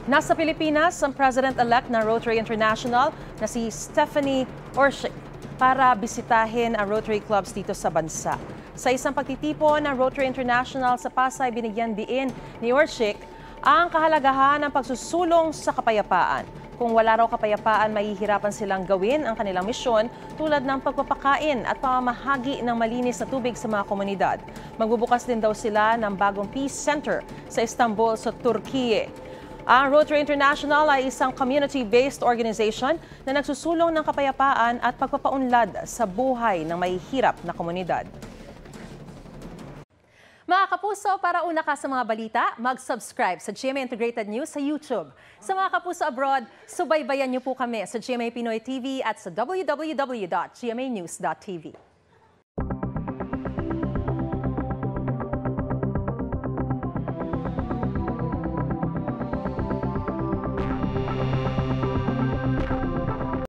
Nasa Pilipinas ang President-elect ng Rotary International na si Stephanie Orshik para bisitahin ang Rotary clubs dito sa bansa. Sa isang pagtitipon ng Rotary International sa Pasay, binigyan diin ni Orshik ang kahalagahan ng pagsusulong sa kapayapaan. Kung wala raw kapayapaan, mahihirapan silang gawin ang kanilang misyon tulad ng pagpapakain at pamamahagi ng malinis na tubig sa mga komunidad. Magbubukas din daw sila ng bagong Peace Center sa Istanbul sa Turkiye. Ang Rotary International ay isang community-based organization na nagsusulong ng kapayapaan at pagpapaunlad sa buhay ng mahihirap na komunidad. Mga kapuso, para una ka sa mga balita, mag-subscribe sa GMA Integrated News sa YouTube. Sa mga kapuso abroad, subaybayan niyo po kami sa GMA Pinoy TV at sa www.gmanews.tv.